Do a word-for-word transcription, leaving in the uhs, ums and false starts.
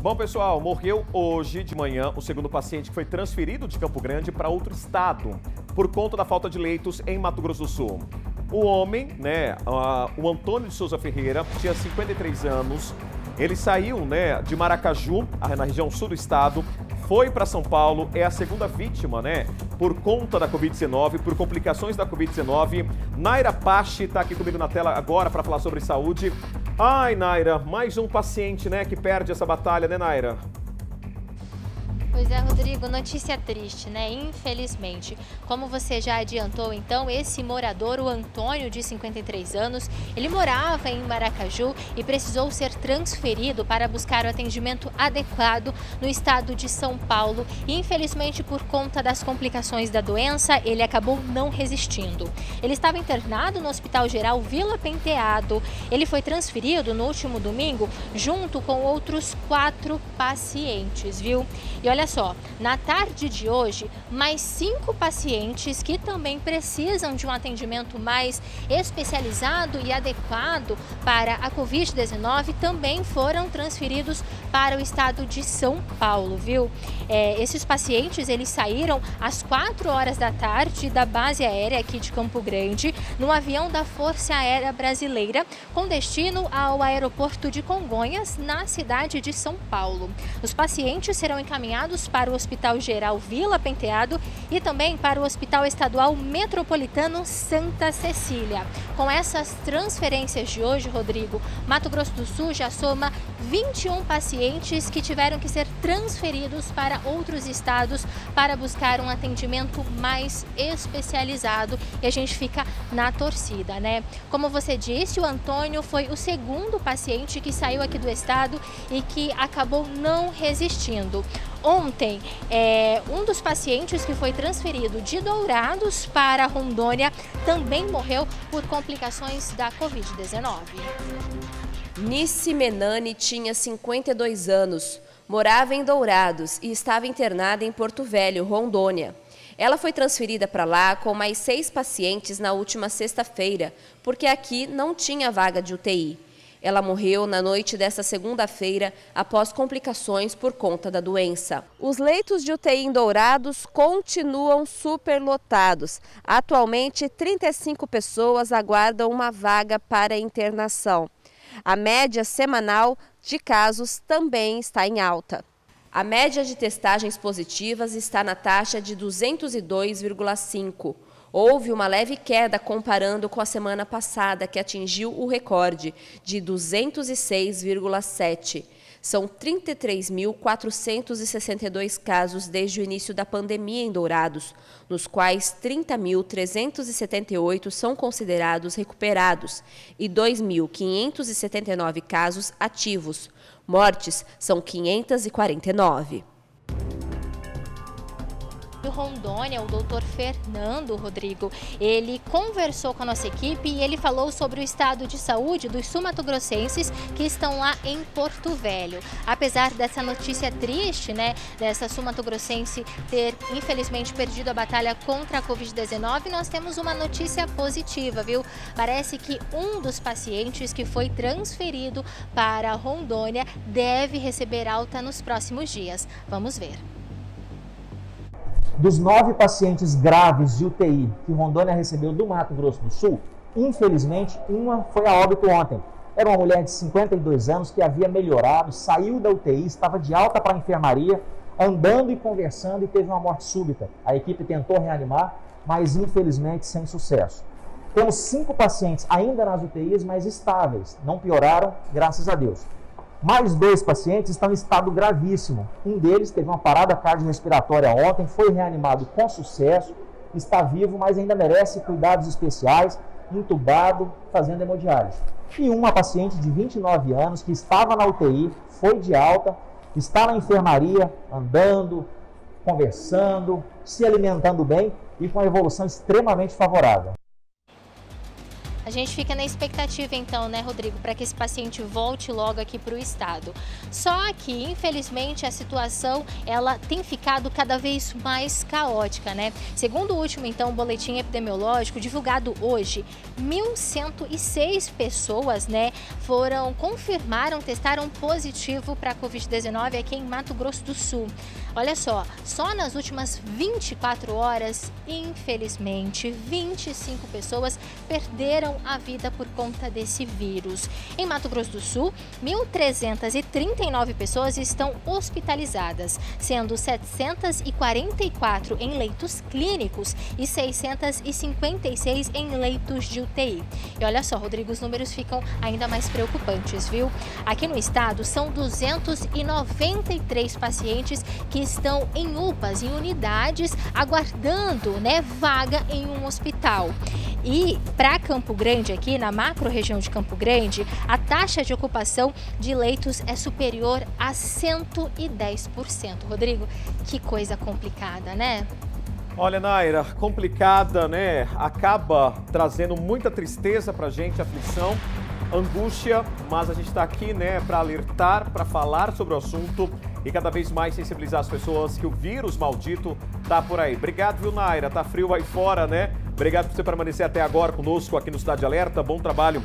Bom, pessoal, morreu hoje de manhã o segundo paciente que foi transferido de Campo Grande para outro estado por conta da falta de leitos em Mato Grosso do Sul. O homem, né, uh, o Antônio de Souza Ferreira, tinha cinquenta e três anos. Ele saiu, né, de Maracaju, na região sul do estado, foi para São Paulo, é a segunda vítima, né, por conta da covid dezenove, por complicações da covid dezenove. Naira Pache está aqui comigo na tela agora para falar sobre saúde. Ai, Naira, mais um paciente, né, que perde essa batalha, né, Naira? Pois é, Rodrigo, notícia triste, né? Infelizmente. Como você já adiantou, então, esse morador, o Antônio, de cinquenta e três anos, ele morava em Maracaju e precisou ser transferido para buscar o atendimento adequado no estado de São Paulo. E, infelizmente, por conta das complicações da doença, ele acabou não resistindo. Ele estava internado no Hospital Geral Vila Penteado. Ele foi transferido no último domingo junto com outros quatro pacientes, viu? E olha só, na tarde de hoje, mais cinco pacientes que também precisam de um atendimento mais especializado e adequado para a covid dezenove também foram transferidos para o estado de São Paulo, viu? É, esses pacientes, eles saíram às quatro horas da tarde da base aérea aqui de Campo Grande, no avião da Força Aérea Brasileira, com destino ao aeroporto de Congonhas, na cidade de São Paulo. Os pacientes serão encaminhados para o Hospital Geral Vila Penteado e também para o Hospital Estadual Metropolitano Santa Cecília. Com essas transferências de hoje, Rodrigo, Mato Grosso do Sul já soma vinte e um pacientes que tiveram que ser transferidos para outros estados para buscar um atendimento mais especializado, e a gente fica na torcida, né? Como você disse, o Antônio foi o segundo paciente que saiu aqui do estado e que acabou não resistindo. Ontem, é, um dos pacientes que foi transferido de Dourados para Rondônia também morreu por complicações da covid dezenove. Nice Menani tinha cinquenta e dois anos, morava em Dourados e estava internada em Porto Velho, Rondônia. Ela foi transferida para lá com mais seis pacientes na última sexta-feira, porque aqui não tinha vaga de U T I. Ela morreu na noite desta segunda-feira após complicações por conta da doença. Os leitos de U T I em Dourados continuam superlotados. Atualmente, trinta e cinco pessoas aguardam uma vaga para internação. A média semanal de casos também está em alta. A média de testagens positivas está na taxa de duzentos e dois vírgula cinco. Houve uma leve queda comparando com a semana passada, que atingiu o recorde de duzentos e seis vírgula sete. São trinta e três mil quatrocentos e sessenta e dois casos desde o início da pandemia em Dourados, nos quais trinta mil trezentos e setenta e oito são considerados recuperados e dois mil quinhentos e setenta e nove casos ativos. Mortes são quinhentas e quarenta e nove. De Rondônia, o doutor Fernando, Rodrigo, ele conversou com a nossa equipe e ele falou sobre o estado de saúde dos sul-mato-grossenses que estão lá em Porto Velho. Apesar dessa notícia triste, né, dessa sul-mato-grossense ter infelizmente perdido a batalha contra a covid dezenove, nós temos uma notícia positiva, viu? Parece que um dos pacientes que foi transferido para Rondônia deve receber alta nos próximos dias. Vamos ver. Dos nove pacientes graves de U T I que Rondônia recebeu do Mato Grosso do Sul, infelizmente, uma foi a óbito ontem. Era uma mulher de cinquenta e dois anos que havia melhorado, saiu da U T I, estava de alta para a enfermaria, andando e conversando e teve uma morte súbita. A equipe tentou reanimar, mas infelizmente sem sucesso. Temos cinco pacientes ainda nas U T Is, mas estáveis, não pioraram, graças a Deus. Mais dois pacientes estão em estado gravíssimo. Um deles teve uma parada cardiorrespiratória ontem, foi reanimado com sucesso, está vivo, mas ainda merece cuidados especiais, entubado, fazendo hemodiálise. E uma paciente de vinte e nove anos que estava na U T I, foi de alta, está na enfermaria, andando, conversando, se alimentando bem e com uma evolução extremamente favorável. A gente fica na expectativa então, né, Rodrigo, para que esse paciente volte logo aqui para o estado. Só que, infelizmente, a situação ela tem ficado cada vez mais caótica, né? Segundo o último, então, boletim epidemiológico divulgado hoje, mil cento e seis pessoas, né, foram, confirmaram, testaram positivo para a covid dezenove aqui em Mato Grosso do Sul. Olha só, só nas últimas vinte e quatro horas, infelizmente, vinte e cinco pessoas perderam a vida por conta desse vírus. Em Mato Grosso do Sul, mil trezentas e trinta e nove pessoas estão hospitalizadas, sendo setecentas e quarenta e quatro em leitos clínicos e seiscentas e cinquenta e seis em leitos de U T I. E olha só, Rodrigo, os números ficam ainda mais preocupantes, viu? Aqui no estado são duzentos e noventa e três pacientes que estão em U P As, em unidades, aguardando, né, vaga em um hospital. E para Campo Grande, aqui na macro-região de Campo Grande, a taxa de ocupação de leitos é superior a cento e dez por cento. Rodrigo, que coisa complicada, né? Olha, Naira, complicada, né? Acaba trazendo muita tristeza pra gente, aflição, angústia, mas a gente está aqui, né, para alertar, para falar sobre o assunto e cada vez mais sensibilizar as pessoas que o vírus maldito tá por aí. Obrigado, viu, Naira? Tá frio aí fora, né? Obrigado por você permanecer até agora conosco aqui no Cidade Alerta. Bom trabalho